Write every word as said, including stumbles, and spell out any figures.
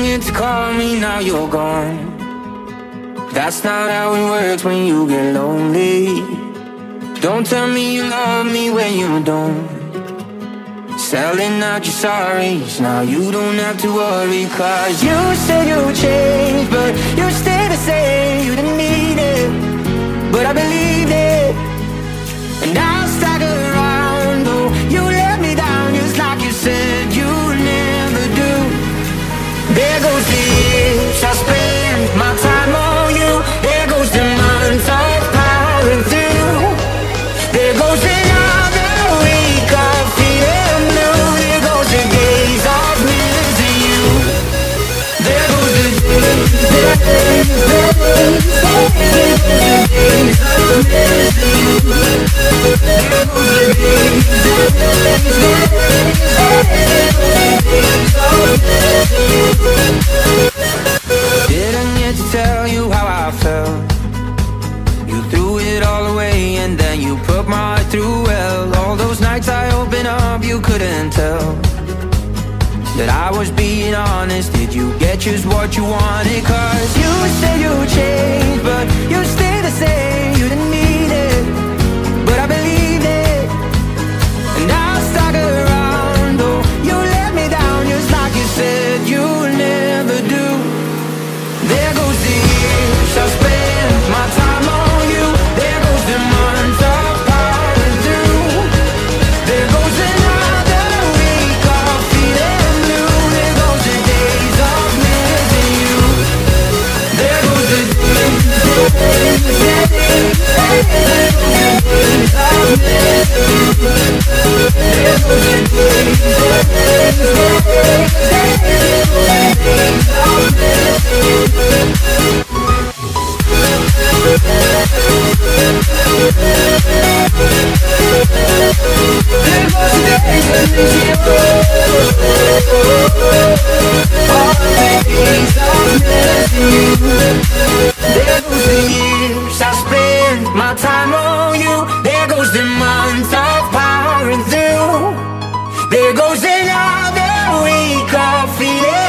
here to call me, now you're gone. That's not how it works when you get lonely. Don't tell me you love me when you don't. Selling out your sorries, now you don't have to worry. Cause you said you'd change, but you stay the same. You didn't mean it, but I believed it. And I'll stick around, though you let me down, just like you said you never do. There goes the years I spend my time on you. There goes the months of powering through. There goes another week of feeling blue. There goes the days of missing you. There goes the days, the days, the days, the days of missing you. There goes the days, the days, the days of missing you. Didn't get to tell you how I felt. You threw it all away and then you put my heart through hell. All those nights I opened up, you couldn't tell that I was being honest. Did you get just what you wanted? Cause you said you'd change, but you stay the same. You didn't mean it, but I believed it. And I'll stuck around, though you let me down, just like you said you'll never do. There goes the years I spent my time on you. There goes the months of powering through. There goes another week of feeling blue. There goes the days of missing you. There goes the days, the days, the days, the days of missing you. There goes the days, the days, the days, the days of missing you. There goes the years I spend my time on you. There goes the months of powering through. There goes another week of feeling